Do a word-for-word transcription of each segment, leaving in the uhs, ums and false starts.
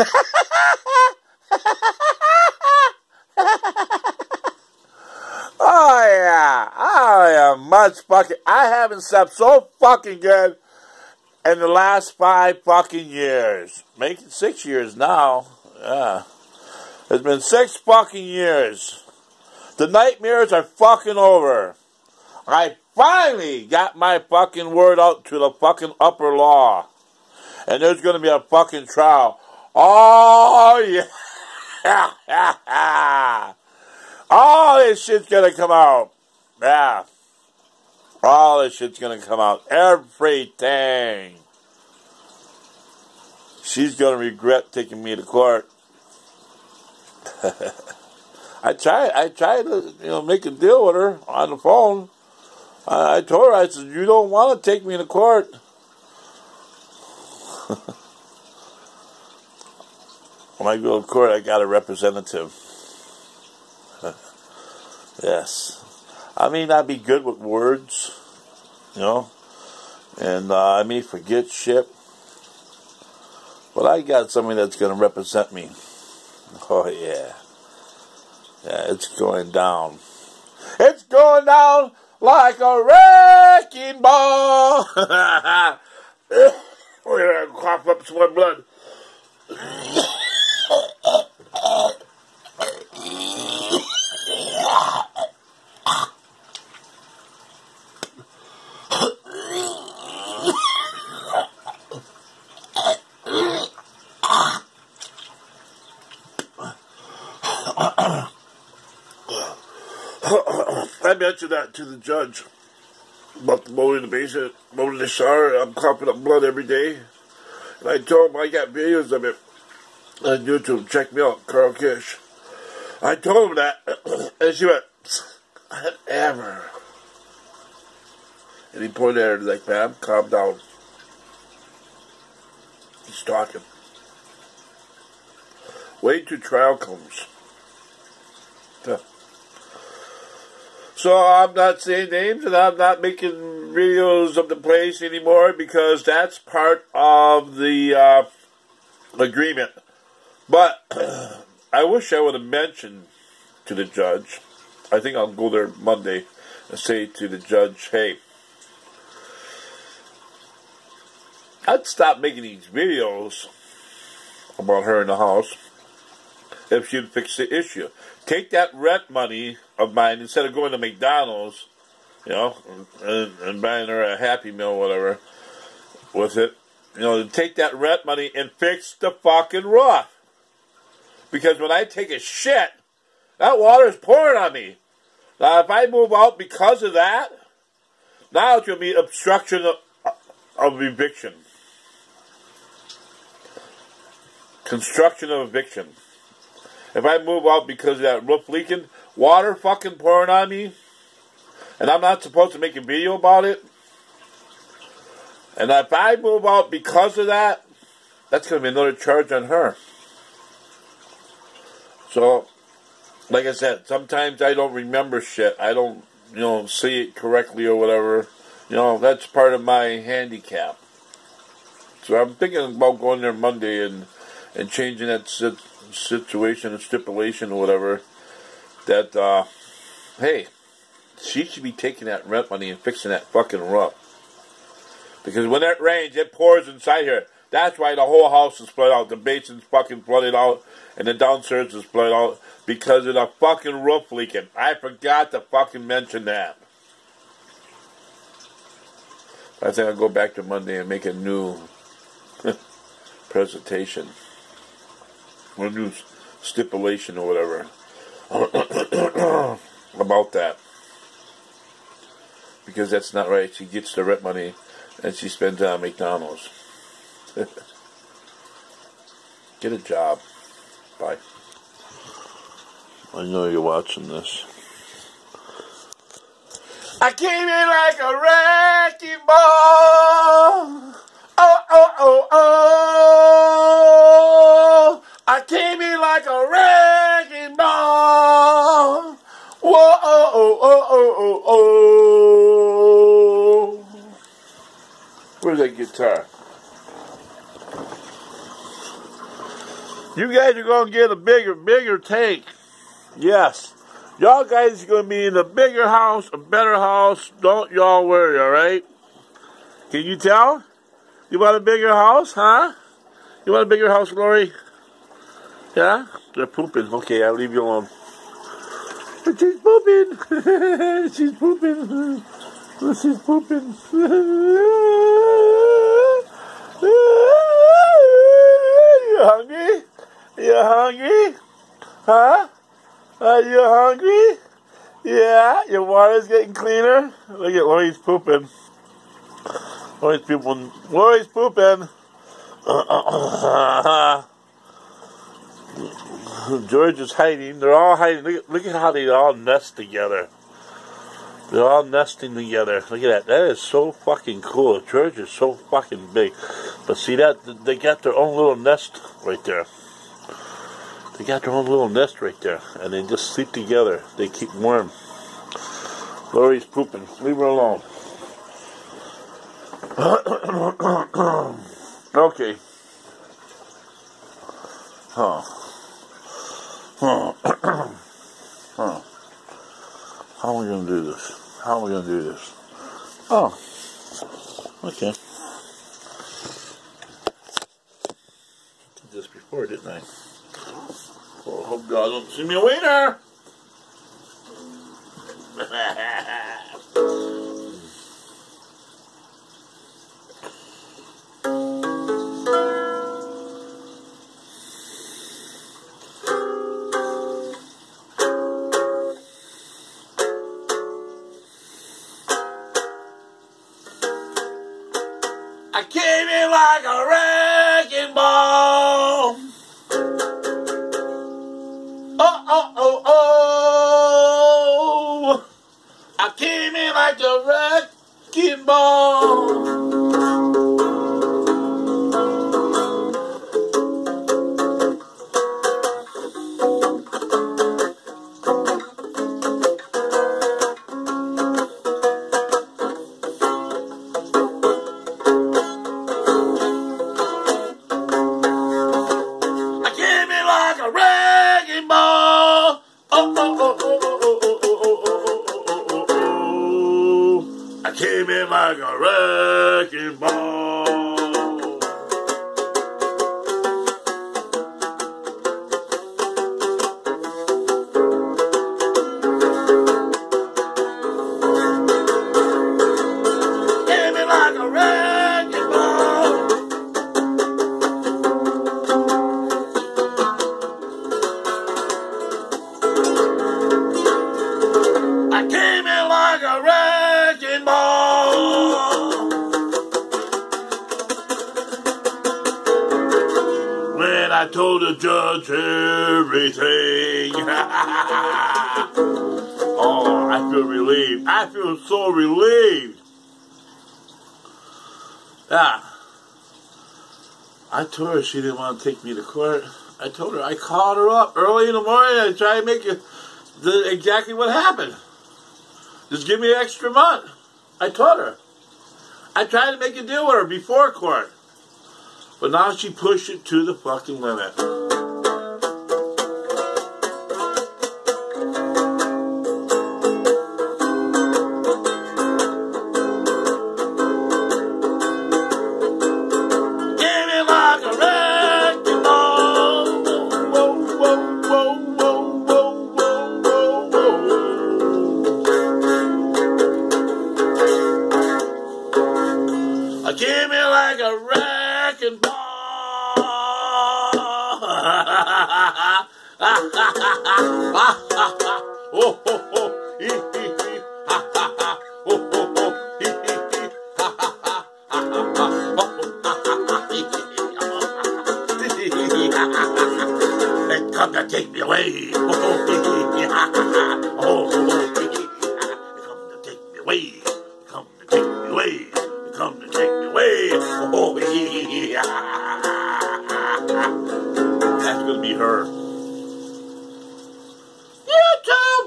Oh yeah, I am much fucking. I haven't slept so fucking good in the last five fucking years. Making six years now. Yeah, it's been six fucking years. The nightmares are fucking over. I finally got my fucking word out to the fucking upper law, and there's gonna be a fucking trial. Oh yeah. All this shit's gonna come out. Yeah. All this shit's gonna come out. Everything. She's gonna regret taking me to court. I tried I tried to, you know, make a deal with her on the phone. I, I told her, I said, you don't want to take me to court. When I go to court, I got a representative. Yes. I may not be good with words, you know, and uh, I may forget shit, but I got somebody that's going to represent me. Oh, yeah. Yeah, it's going down. It's going down like a wrecking ball. We're going to cough up some more blood. I mentioned that to the judge about the mold in the basement, mold in the shower. I'm coughing up blood every day. And I told him I got videos of it on YouTube. Check me out, Carl Kish. I told him that, and she went, whatever. And he pointed at her like, ma'am, calm down. He's talking. Wait till trial comes. Huh. So I'm not saying names, and I'm not making videos of the place anymore because that's part of the uh, agreement. But I wish I would have mentioned to the judge. I think I'll go there Monday and say to the judge, hey, I'd stop making these videos about her in the house if she'd fix the issue. Take that rent money of mine, instead of going to McDonald's, you know, and, and buying her a Happy Meal or whatever with it, you know, take that rent money and fix the fucking roof. Because when I take a shit, that water's pouring on me. Now, if I move out because of that, now it's going to be obstruction of, of eviction. Construction of eviction. If I move out because of that roof leaking, water fucking pouring on me, and I'm not supposed to make a video about it, and if I move out because of that, that's going to be another charge on her. So, like I said, sometimes I don't remember shit. I don't, you know, see it correctly or whatever. You know, that's part of my handicap. So I'm thinking about going there Monday and, and changing that sit situation and stipulation or whatever, that, uh, hey, she should be taking that rent money and fixing that fucking roof. Because when it rains, it pours inside here. That's why the whole house is flooded out. The basement's fucking flooded out, and the downstairs is flooded out because of the fucking roof leaking. I forgot to fucking mention that. I think I'll go back to Monday and make a new presentation. Or a new stipulation or whatever about that. Because that's not right. She gets the rent money and she spends it on McDonald's. Get a job. Bye. I know you're watching this. I came in like a wrecking ball. Oh, oh, oh, oh. I came in like a wrecking ball. Whoa, oh, oh, oh, oh, oh, oh. Where's that guitar? You guys are going to get a bigger, bigger tank. Yes. Y'all guys are going to be in a bigger house, a better house. Don't y'all worry, alright? Can you tell? You want a bigger house, huh? You want a bigger house, Lori? Yeah? They're pooping. Okay, I'll leave you alone. But she's pooping. She's pooping. She's pooping. You hungry? You hungry? Huh? Are you hungry? Yeah? Your water's getting cleaner? Look at Lori's pooping. Lori's pooping. Lori's pooping. George is hiding. They're all hiding. Look at, look at how they all nest together. They're all nesting together. Look at that. That is so fucking cool. George is so fucking big. But see that? They got their own little nest right there. They got their own little nest right there. And they just sleep together. They keep warm. Lori's pooping. Leave her alone. Okay. Huh. Huh. Huh. How are we going to do this? How are we going to do this? Oh. Okay. Did this before, didn't I? Oh, hope God don't see me a wiener. I came in like a wrecking ball. Oh, oh, oh, oh. I came in like a wrecking ball. I came in like a wrecking ball. Came in like a wrecking ball. I came in like a wrecking ball. When I told the judge everything. Oh, I feel relieved. I feel so relieved. Yeah. I told her she didn't want to take me to court. I told her, I called her up early in the morning and tried to make it the, exactly what happened. Just give me an extra month. I told her. I tried to make a deal with her before court. But now she pushed it to the fucking limit. Give me like a wrecking ball. Whoa, whoa, whoa, whoa, whoa, whoa, whoa, whoa. I came in like a wrecking ball. Oh, oh, oh, hee, hee, hee, ha, ha, ha, oh, oh, oh, hee, hee, hee, ha, ha, ha, ha, ha, ha, oh, ha, ha, ha, hee, hee, ha, ha, ha. They come to take me away. Oh, hee, hee, ha, ha, ha, oh, oh, hee, hee, ha. They come to take me away. They come to take me away. They come to take me away. Oh, hee, hee, ha, ha, ha. That's gonna be her. YouTube!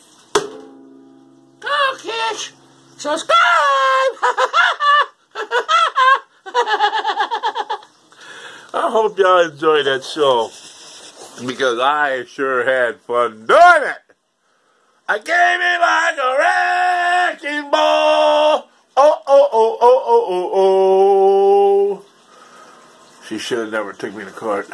Go, Kish! Subscribe! I hope y'all enjoy that show. because I sure had fun doing it. I came in like a wrecking ball. Oh, oh, oh, oh, oh, oh, oh. She should have never took me to court.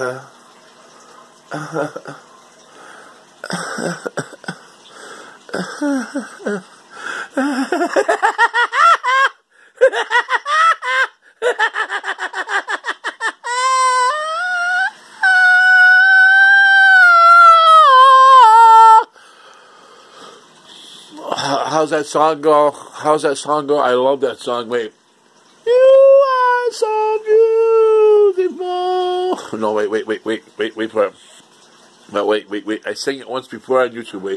How's that song go? How's that song go? I love that song. Wait. You are so beautiful. No, wait, wait, wait, wait, wait, wait for it. No, wait, wait, wait. I sang it once before on YouTube. Wait.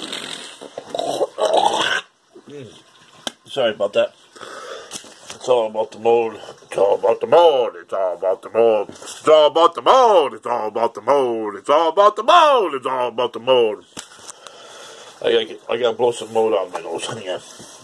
Sorry about that. It's all about the mode. It's all about the mode. It's all about the mode. It's all about the mode. It's all about the mode. It's all about the mode. It's all about the mode. I gotta, get, I gotta blow some mode on my nose again.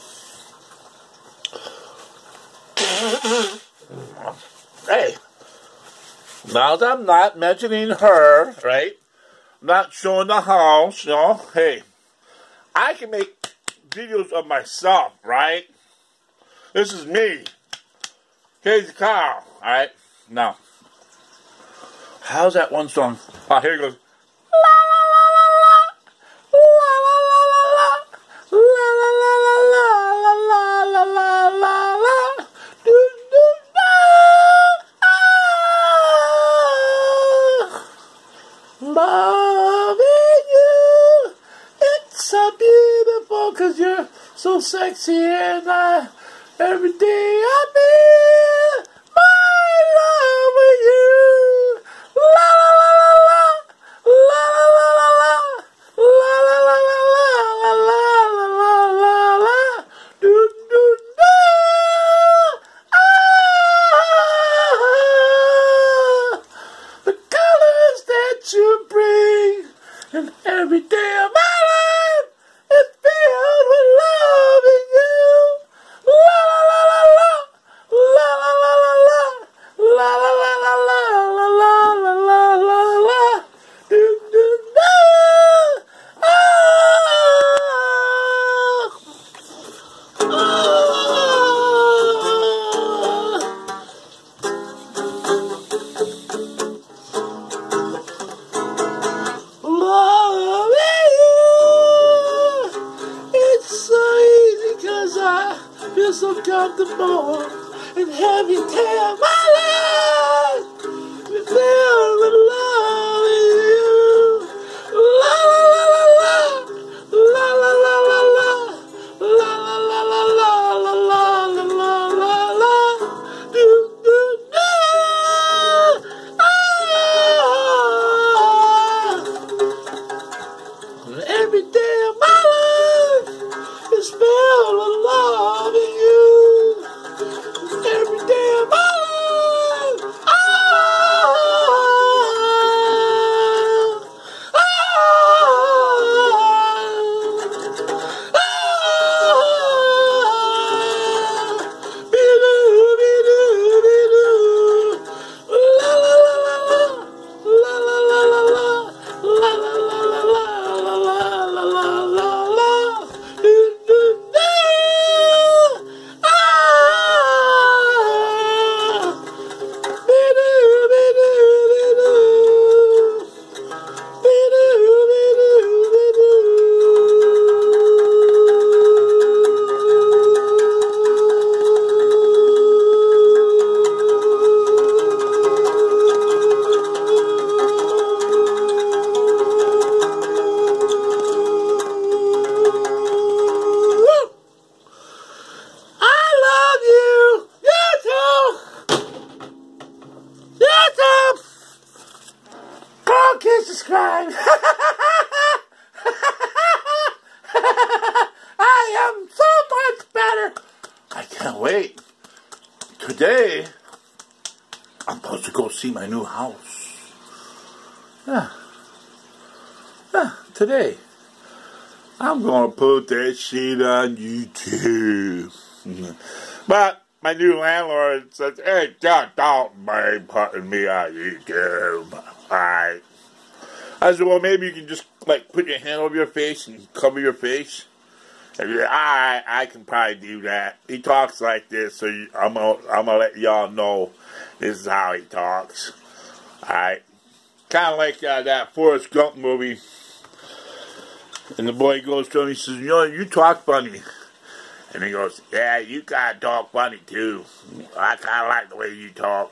Hey, now that I'm not mentioning her, right? Not showing the house, you know. Hey, I can make videos of myself, right? This is me. Here's the car, alright? Now, how's that one song? Oh, here it goes. Loving you, it's so beautiful, cause you're so sexy, and I, every day I feel my love with you. La la la la la, la la la la la, la la la la la la la la la, do do do. The colors that you bring, and every day of my life is filled with loving you. La la la la la, la la la la la, la la la la la, la la la la la la, do do do. Ah, ah, loving you, it's so easy, cause I feel so comfortable in every day of my life. We feel with loving you. La la la la la, la la la la la, la la la la la, la la la la la la, do do do. Ah, every day of my life is filled with loving you. Every day of my life. Ah, ah, ah, be-doo, be-doo, be-doo. La la la la la, la la la la la, la la la la la, la la la la la, do do do. Ah, be-doo, be-doo, be-doo. Be-doo, be-doo, be-doo. I love you. You too. You too. Go kiss, subscribe. I am so much better. I can't wait. Today, I'm supposed to go see my new house. Yeah. Yeah, today. I'm going to put that shit on YouTube. But my new landlord says, hey, don't, don't be putting me on YouTube. Alright. I said, well, maybe you can just, like, put your hand over your face and cover your face. And he's like, I, I can probably do that. He talks like this, so you, I'm going I'm to let y'all know this is how he talks. Alright. Kind of like uh, that Forrest Gump movie. And the boy goes to him, he says, you know, you talk funny. And he goes, yeah, you gotta talk funny too. I kind of like the way you talk.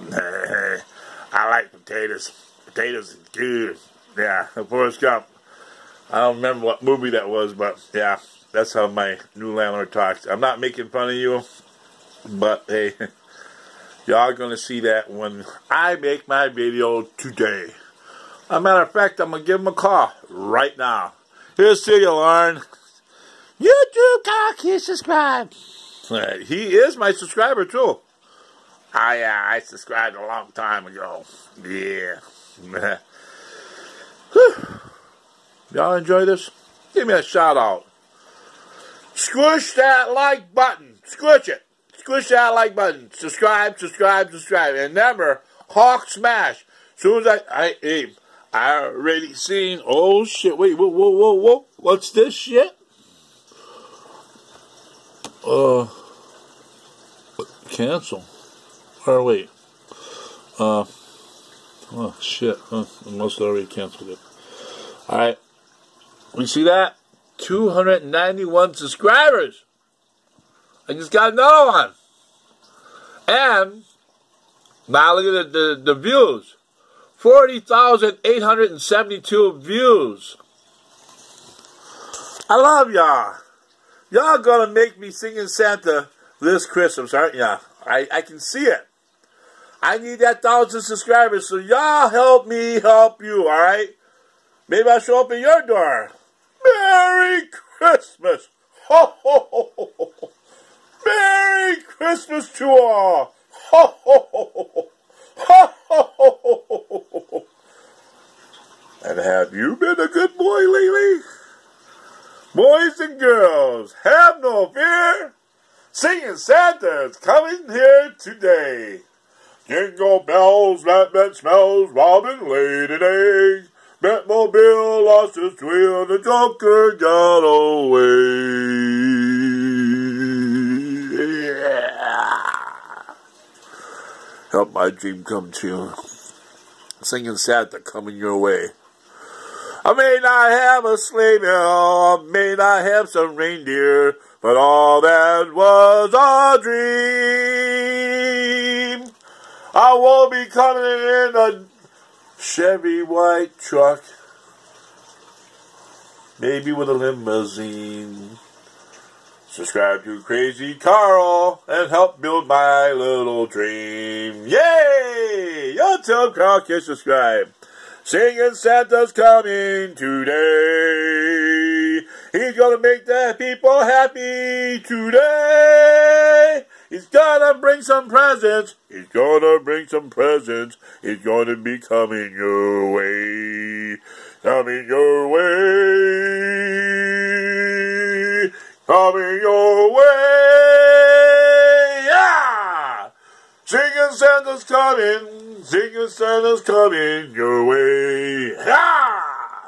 I like potatoes. Potatoes is good. Yeah, Forrest Gump. I don't remember what movie that was, but yeah, that's how my new landlord talks. I'm not making fun of you, but hey, y'all gonna see that when I make my video today. As a matter of fact, I'm gonna give him a call right now. Here's to you, Lauren. YouTube, call, Kish, subscribe. Right. He is my subscriber too. Oh yeah, I subscribed a long time ago. Yeah. Y'all enjoy this? Give me a shout out. Squish that like button. Squish it. Squish that like button. Subscribe, subscribe, subscribe. And remember, Hawk Smash. As soon as I, I, hey, I already seen, oh shit, wait, whoa, whoa, whoa, whoa. What's this shit? Uh, cancel. Or wait. Uh, oh shit. Huh, I must have already canceled it. Alright. You see that? two hundred ninety-one subscribers. I just got another one. And now look at the, the, the views. forty thousand eight hundred seventy-two views. I love y'all. Y'all gonna make me singing Santa this Christmas, aren't ya? I, I can see it. I need that thousand subscribers, so y'all help me help you, alright? Maybe I'll show up at your door. Merry Christmas! Ho, ho, ho, ho, ho. Merry Christmas to all! Ho, ho, ho, ho. Ho, ho, ho, ho, ho, ho. And have you been a good boy lately? Boys and girls, have no fear. Singing Santa is coming here today. Jingle bells, Batman smells, Robin laid an egg. Batmobile lost its wheel, the Joker got away. Yeah. Help my dream come true. Singing Santa coming your way. I may not have a sleigh bell, I may not have some reindeer, but all that was a dream. I won't be coming in a Chevy white truck, maybe with a limousine. Subscribe to Crazy Carl and help build my little dream. Yay! Y'all tell Carl Kish subscribe. Singing Santa's coming today. He's gonna make the people happy today. He's gonna bring some presents. He's gonna bring some presents. He's gonna be coming your way. Coming your way. Coming your way. Yeah! Singing Santa's coming. Singing Santa's coming your way. Yeah!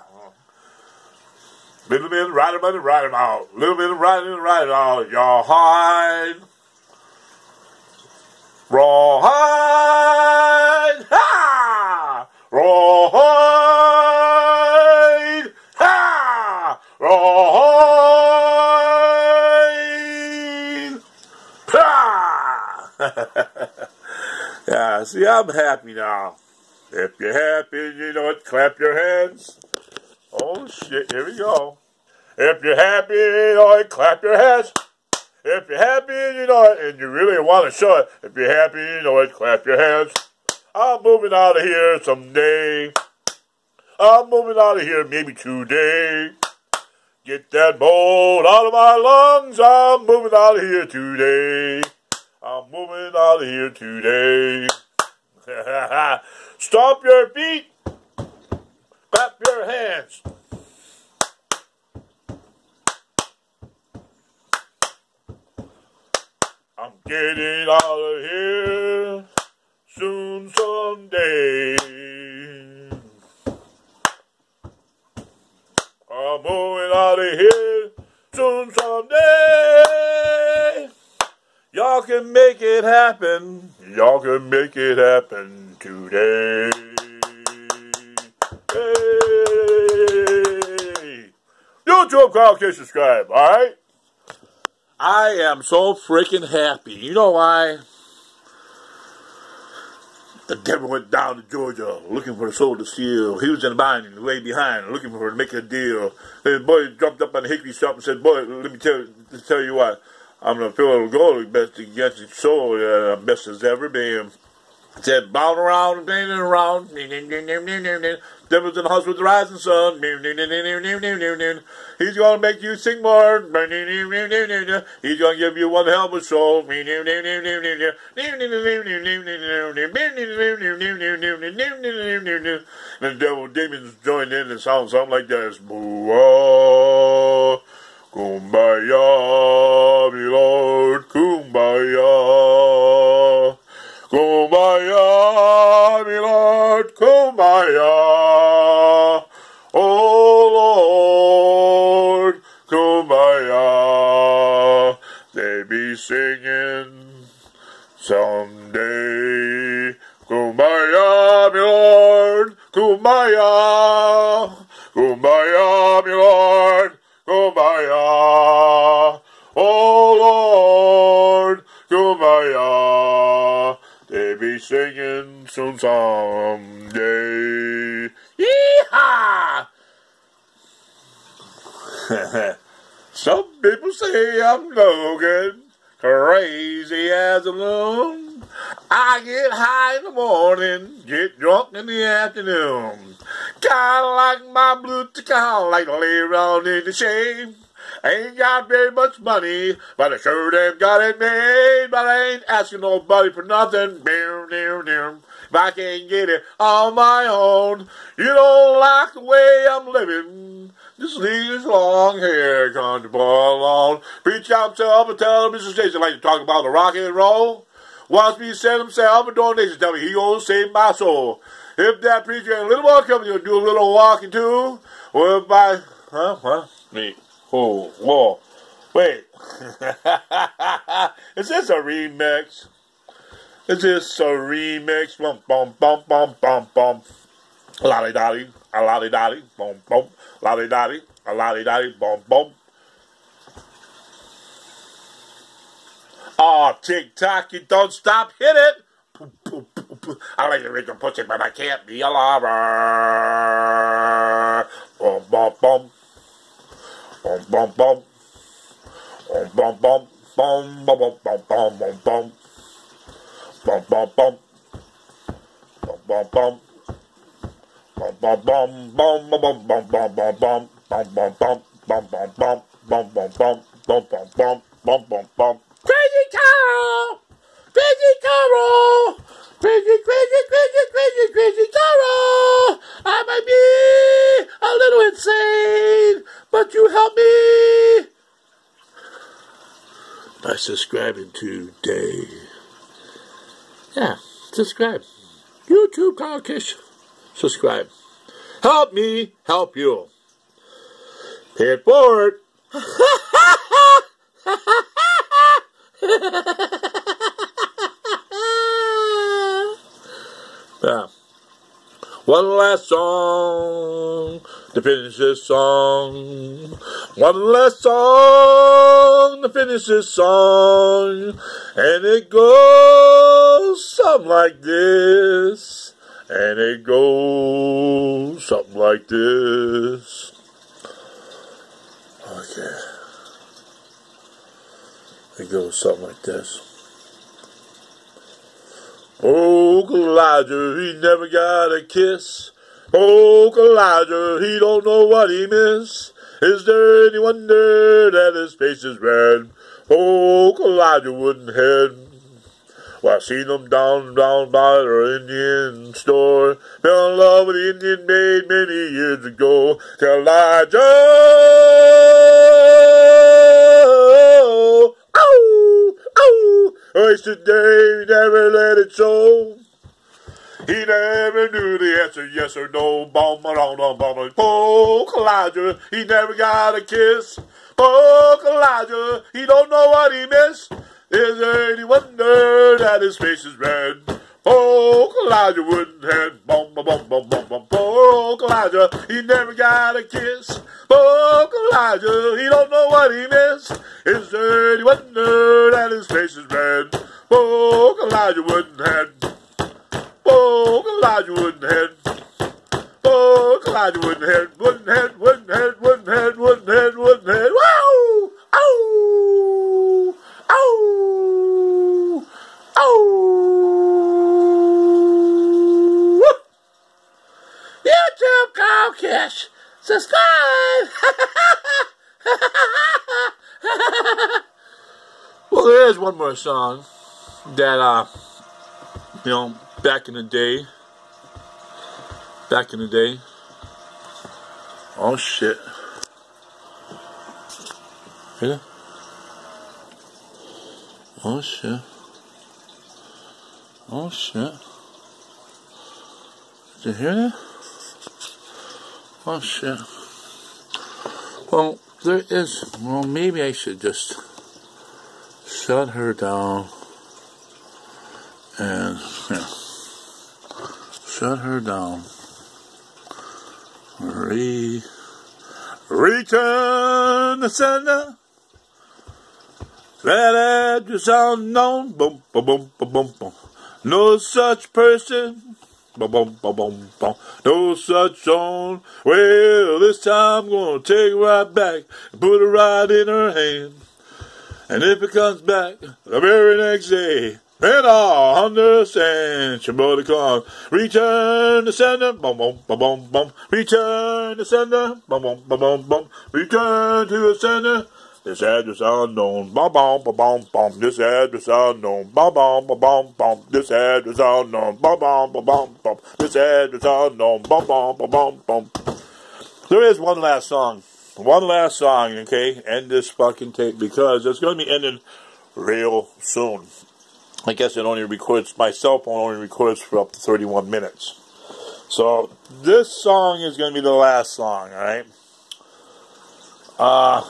Little bit ride him out and ride him out. Little bit ride him and ride him out. Y'all hide. Rawhide! Ha! Rawhide! Ha! Rawhide! Ha! Yeah, see, I'm happy now. If you're happy, you know it, clap your hands. Oh, shit, here we go. If you're happy, you know it, clap your hands. If you're happy, you know it, and you really want to show it. If you're happy, you know it, clap your hands. I'm moving out of here someday. I'm moving out of here maybe today. Get that mold out of my lungs. I'm moving out of here today. I'm moving out of here today. Stomp your feet. Clap your hands. I'm getting out of here soon someday. I'm moving out of here soon someday. Y'all can make it happen. Y'all can make it happen today. Hey. YouTube, Carl Kish, subscribe, alright? I am so freaking happy. You know why? The devil went down to Georgia looking for the soul to steal. He was in the mine, way behind, looking for her to make a deal. His boy jumped up on the hickory stump and said, boy, let me tell, tell you what. I'm going to fill a gold best against his soul, uh, best as ever been. He said, bound around and banging around. Devil's in the house with the rising sun. He's going to make you sing more. He's going to give you one hell of a soul. And the devil demons joined in and sound something like this. Boo-ah, kumbaya, me Lord, kumbaya. Kumbaya, me Lord, kumbaya. Oh Lord, kumbaya. They be singing someday. Kumbaya, me Lord, kumbaya. Kumbaya, me Lord, kumbaya. Oh Lord, kumbaya. They be singing soon someday. Yee-haw! Some people say I'm no good, crazy as a loon. I get high in the morning, get drunk in the afternoon. Kinda like my blue ticket, like to lay around in the shade. I ain't got very much money, but I sure damn got it made. But I ain't asking nobody for nothing. If I can't get it on my own, you don't like the way I'm living. Just leave this long hair, country boy alone. Preach out himself and television station like to talk about the rock and roll. Wants me to send himself a donation, tell me he gonna save my soul. If that preacher ain't a little more coming, he'll do a little walking too. Or if I, huh, huh, me. Oh, whoa, wait, is this a remix? Is this a remix? Bum, bum, bum, bum, bum, bum. Lolly dolly, a lolly dolly, bum, bum. Lolly dolly, a lolly dolly, bum, bum. Oh, tick-tock, you don't stop, hit it. I like to make a pussy, but I can't be a lover. Bum, bum, bum. Bum bum bum, bum bum bum, bum bum bum bum bum bum, bum bum bum, bum bum bum, bum bum bum, bum bum bum bum bum bum bum, bum bum bum, bum bum bum, bum bum bum, bum bum bum, bum bum bum. Crazy Carol, crazy Carol, crazy crazy crazy crazy crazy Carol. I might be a little insane, but you help me by subscribing today. Yeah, subscribe. YouTube, Carl Kish. Subscribe. Help me help you. Pay it forward. Yeah. One last song to finish this song. One last song to finish this song. And it goes something like this. And it goes something like this. Okay. It goes something like this. Oh, Elijah, he never got a kiss. Oh, Elijah, he don't know what he missed. Is there any wonder that his face is red? Oh, Elijah wouldn't head. Well, I seen him down, down by the Indian store. Fell in love with the Indian maid many years ago. Elijah, oh, oh, wasted day, never let it show. He never knew the answer, yes or no. Bum, bum, bum, bum. Poor Elijah, he never got a kiss. Poor Elijah, he don't know what he missed. Is there any wonder that his face is red? Poor Elijah wouldn't have bum, bum, bum, bum, bum, bum. Poor Elijah, he never got a kiss. Poor Elijah, he don't know what he missed. Is there any wonder that his face is red? Poor Elijah wouldn't have. Poor Elijah wouldn't have. Poor Elijah wouldn't have. Wouldn't have. Wouldn't have. Wouldn't have. Wouldn't have. Wouldn't have. Wow! Ow! Ow! Ow! YouTube call Kish. Subscribe. Well, there is one more song that, uh, you know, back in the day, back in the day, oh shit, hear that? Oh shit, oh shit, did you hear that? Oh shit. Well, there is, well, maybe I should just shut her down and, yeah, shut her down. Re, return the sender. That address unknown. Boom, boom, boom, boom, boom, boom. No such person. Boom, boom, boom, boom, boom. No such zone. Well, this time I'm gonna take her right back and put her right in her hand. And if it comes back the very next day, then I'll understand. She brought the call. Return the sender. Boom, boom, boom, boom, boom. Return the sender. Boom, boom, boom, boom, boom. Return to the sender. This address unknown. Bum, bum, bum, bum, bum. This address unknown. Bum, bum, bum, bum, bum. This address unknown. Bum, bum, bum, bum, bum. This address unknown. Bum, bum, bum, bum, bum. There is one last song. One last song, okay? End this fucking tape because it's going to be ending real soon. I guess it only records, my cell phone only records for up to thirty-one minutes. So, this song is going to be the last song, alright? Uh,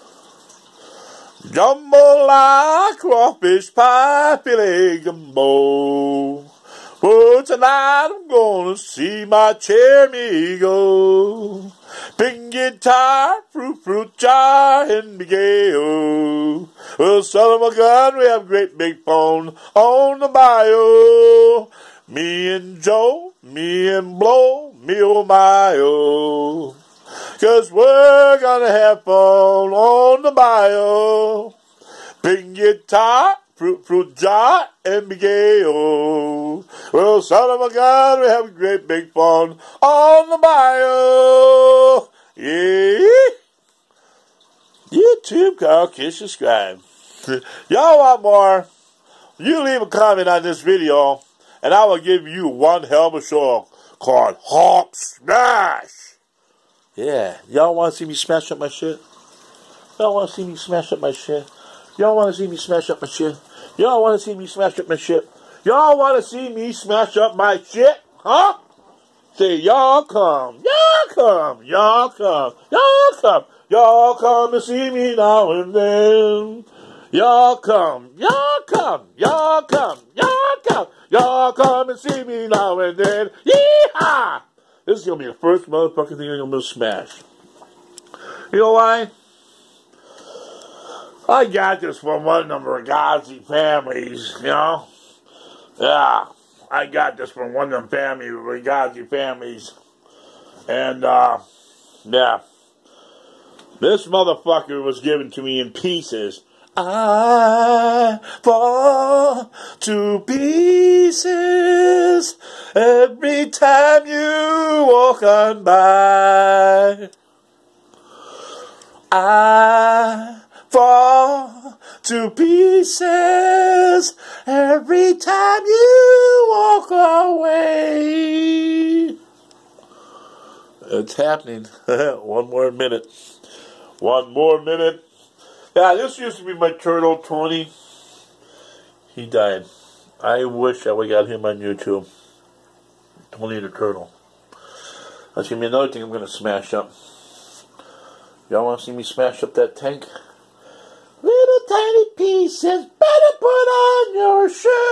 Jambalaya, crawfish pie, filet gumbo. For tonight I'm gonna see my cherry go. Big guitar, fruit, fruit jar, and Miguel. Well, son of a gun, we have great big fun on the bayou. Me and Joe, me and Blow, me oh my oh. Cause we're gonna have fun on the bayou. Big guitar, fruit, fruit jar, and Miguel. Well, son of a gun, we have great big fun on the bayou. Yeah. YouTube, call, Kish, subscribe. Y'all want more? You leave a comment on this video, and I will give you one hell of a show called Hawk Smash. Yeah. Y'all want to see me smash up my shit? Y'all want to see me smash up my shit? Y'all want to see me smash up my shit? Y'all want to see me smash up my shit? Y'all want to see me smash up my shit? Huh? Say, y'all come. Y'all come. Y'all come. Y'all come. Y'all come and see me now and then. Y'all come. Y'all come. Y'all come. Y'all come. Y'all come and see me now and then. Yeehaw! This is going to be the first motherfucking thing I'm going to smash. You know why? I got this from one of the Regazi families, you know? Yeah, I got this from one of them family, Regazi families. And, uh, yeah. This motherfucker was given to me in pieces. I fall to pieces every time you walk on by. I fall to pieces every time you walk away. It's happening. One more minute. One more minute. Yeah, this used to be my turtle, Tony. He died. I wish I would have got him on YouTube. Don't eat a turtle. That's going to be another thing I'm going to smash up. Y'all want to see me smash up that tank? Little tiny pieces, better put on your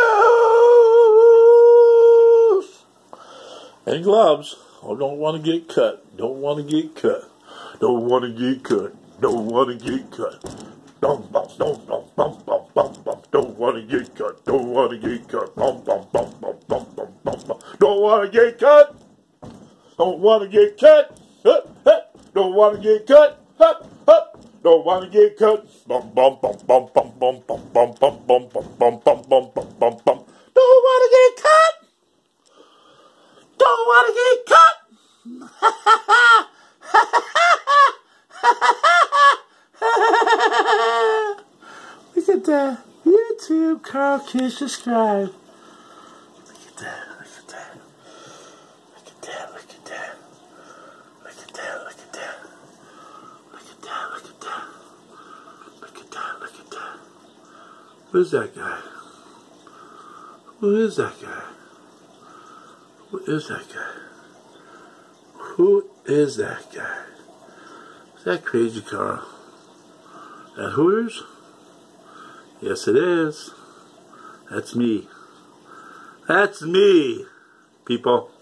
shoes. And gloves. Oh, don't want to get cut. Don't want to get cut. Don't want to get cut. Don't want to get cut. Bum, bum, bum, bum, bum, bum, bum, bum. Don't want to get cut. Don't want to get cut. Bum, bum, bum, bum, bum, bum, bum, bum. Don't want to get cut. Don't want to get cut. Hup, hup. Don't want to get cut. Hup, hup. Don't want to get cut. Bum, bum, bum, bum, bum, bum, bum, bum, bum, bum, bum, bum, bum, bum, bum, bum, bum. Don't want to get cut. Don't want to get cut. Look at that. YouTube, Carl Kish, subscribe. Look at that. Look at that. Look at that. Look at that. Look at that. Look at that. Look at that. Look at that. Look at that. Look at that. Who's that guy? Who is that guy? Who is that guy? Who is that guy? Is that crazy Carl? That Hooters? Yes, it is. That's me. That's me, people.